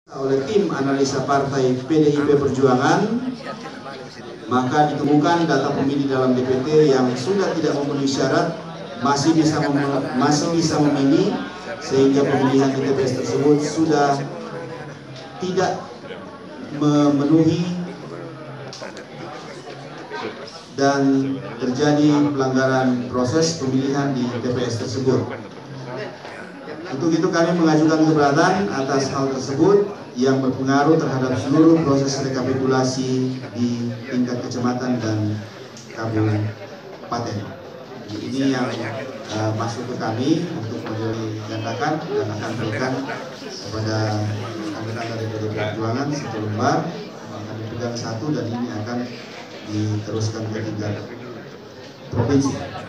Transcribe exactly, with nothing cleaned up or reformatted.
Oleh tim analisa partai P D I P Perjuangan, maka ditemukan data pemilih dalam D P T yang sudah tidak memenuhi syarat masih bisa mem masih bisa memilih, sehingga pemilihan di T P S tersebut sudah tidak memenuhi dan terjadi pelanggaran proses pemilihan di T P S tersebut. Untuk itu kami mengajukan keberatan atas hal tersebut yang berpengaruh terhadap seluruh proses rekapitulasi di tingkat kecamatan dan kabupaten. Ini yang uh, masuk ke kami untuk digandakan dan akan berikan kepada anggota D P D Perjuangan satu lembar, akan dipegang satu dan ini akan diteruskan ke tingkat provinsi.